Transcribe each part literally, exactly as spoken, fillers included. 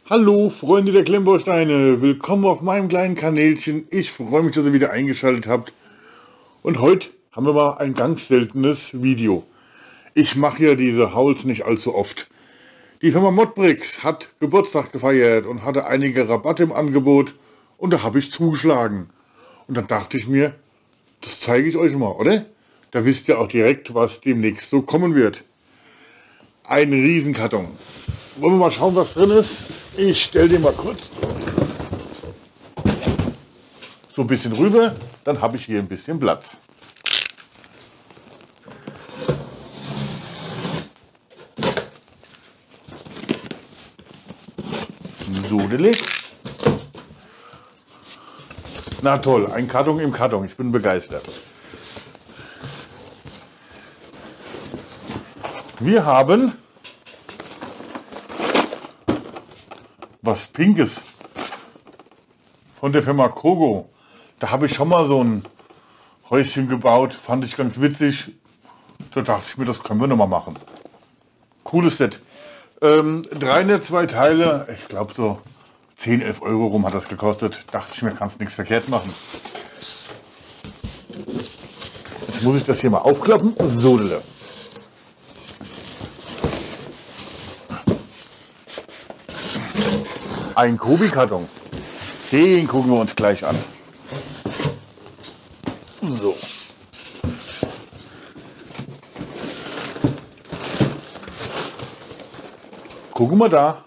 Hallo Freunde der Klemmbausteine, willkommen auf meinem kleinen Kanälchen. Ich freue mich, dass ihr wieder eingeschaltet habt. Und heute haben wir mal ein ganz seltenes Video. Ich mache ja diese Hauls nicht allzu oft. Die Firma Modbricks hat Geburtstag gefeiert und hatte einige Rabatte im Angebot. Und da habe ich zugeschlagen. Und dann dachte ich mir, das zeige ich euch mal, oder? Da wisst ihr auch direkt, was demnächst so kommen wird. Ein Riesenkarton. Wollen wir mal schauen, was drin ist? Ich stelle den mal kurz so ein bisschen rüber, dann habe ich hier ein bisschen Platz. Sodelig. Na toll, ein Karton im Karton, ich bin begeistert. Wir haben was Pinkes von der Firma Kogo. Da habe ich schon mal so ein Häuschen gebaut, fand ich ganz witzig. Da dachte ich mir, das können wir noch mal machen. Cooles Set. Ähm, dreihundertzwei Teile, ich glaube so zehn, elf Euro rum hat das gekostet. Dachte ich mir, kannst nichts verkehrt machen. Jetzt muss ich das hier mal aufklappen. So, ein Kobi-Karton. Den gucken wir uns gleich an. So. Gucken wir da.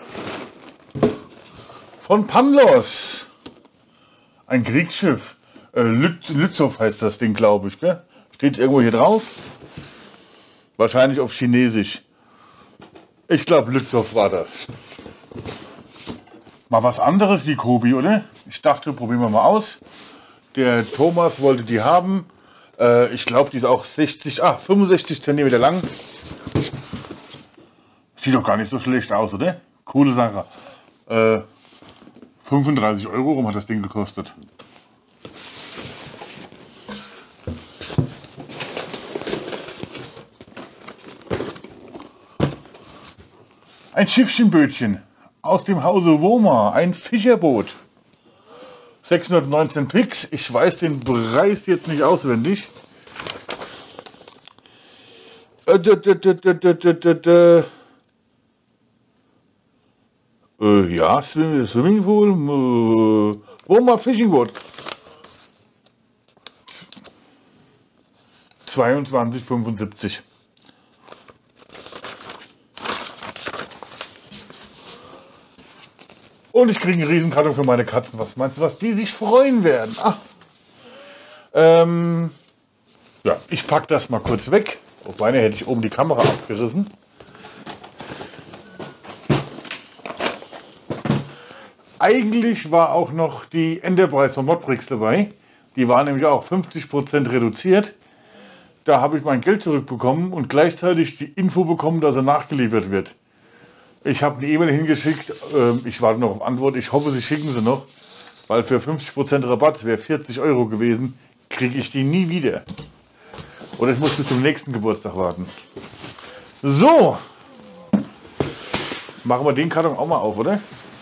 Von Panlos. Ein Kriegsschiff. Äh, Lützow heißt das Ding, glaube ich. Gell? Steht irgendwo hier drauf. Wahrscheinlich auf Chinesisch. Ich glaube, Lützow war das. Mal was anderes wie Kobi, oder? Ich dachte, probieren wir mal aus. Der Thomas wollte die haben. Äh, ich glaube, die ist auch sechzig, ah, fünfundsechzig Zentimeter lang. Sieht doch gar nicht so schlecht aus, oder? Coole Sache. Äh, fünfunddreißig Euro rum hat das Ding gekostet. Ein Schiffchenbötchen. Aus dem Hause Woma, ein Fischerboot. sechshundertneunzehn Pix, ich weiß den Preis jetzt nicht auswendig. Äh, d -d -d -d -d -d -d -d äh, ja, Swimmingpool, äh, Woma Fishing Boat. zweiundzwanzig fünfundsiebzig. Und ich kriege einen Riesenkarton für meine Katzen. Was meinst du, was die sich freuen werden? Ah. Ähm, ja, ich packe das mal kurz weg. Wobei, hätte ich oben die Kamera abgerissen. Eigentlich war auch noch die Enterprise von Modbricks dabei. Die war nämlich auch fünfzig Prozent reduziert. Da habe ich mein Geld zurückbekommen und gleichzeitig die Info bekommen, dass er nachgeliefert wird. Ich habe eine E-Mail hingeschickt, ähm, ich warte noch auf Antwort, ich hoffe, sie schicken sie noch, weil für fünfzig Prozent Rabatt, das wäre vierzig Euro gewesen, kriege ich die nie wieder. Oder ich muss bis zum nächsten Geburtstag warten. So, machen wir den Karton auch mal auf, oder?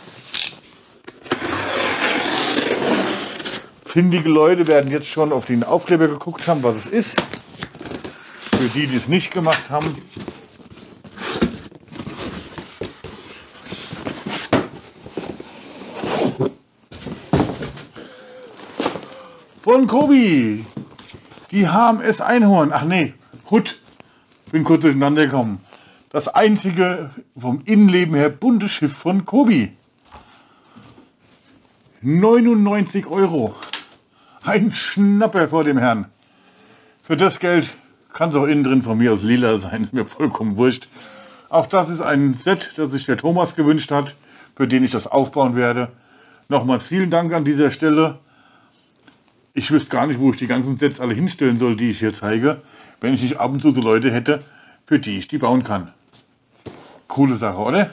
Findige Leute werden jetzt schon auf den Aufkleber geguckt haben, was es ist. Für die, die es nicht gemacht haben. Von Kobi, die H M S Einhorn, ach nee, Hut, bin kurz durcheinander gekommen. Das einzige vom Innenleben her bunte Schiff von Kobi. neunundneunzig Euro, ein Schnapper vor dem Herrn. Für das Geld kann es auch innen drin von mir aus lila sein, ist mir vollkommen wurscht. Auch das ist ein Set, das sich der Thomas gewünscht hat, für den ich das aufbauen werde. Nochmal vielen Dank an dieser Stelle. Ich wüsste gar nicht, wo ich die ganzen Sets alle hinstellen soll, die ich hier zeige, wenn ich nicht ab und zu so Leute hätte, für die ich die bauen kann. Coole Sache, oder?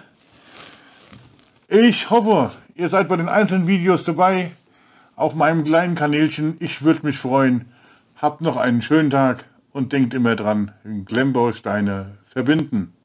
Ich hoffe, ihr seid bei den einzelnen Videos dabei, auf meinem kleinen Kanälchen. Ich würde mich freuen. Habt noch einen schönen Tag und denkt immer dran, Klemmbausteine verbinden.